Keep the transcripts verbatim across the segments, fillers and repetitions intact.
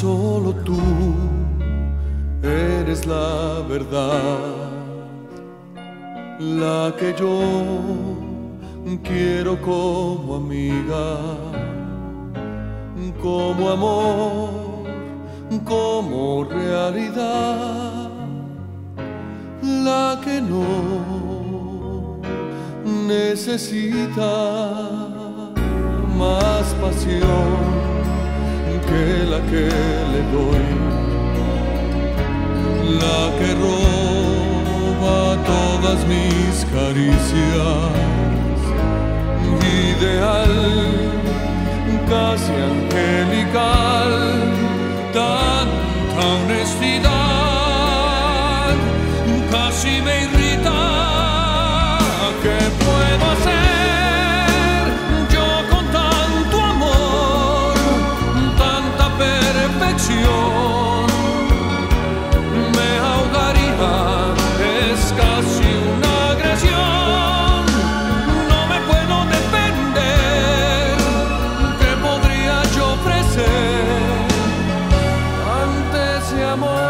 Solo tú eres la verdad, la que yo quiero como amiga, como amor, como realidad, la que no necesita más pasión que la que le doy, la que roba todas mis caricias, ideal, casi angelical, tanta honestidad, casi me irrita. ¿Qué puedo hacer? Me ahogaría, es casi una agresión. No me puedo defender. ¿Qué podría yo ofrecer ante ese amor?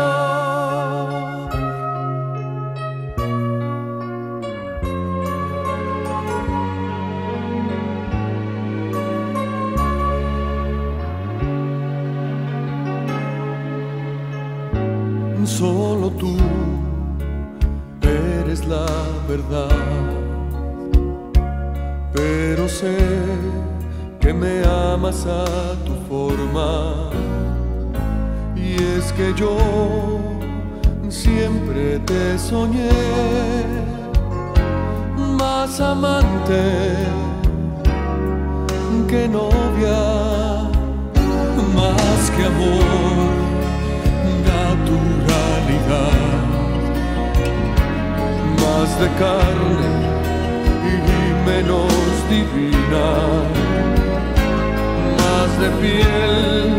Solo tú eres la verdad, pero sé que me amas a tu forma, y es que yo siempre te soñé más amante que novia, más que amor, naturalidad, más de carne y menos divina, más de piel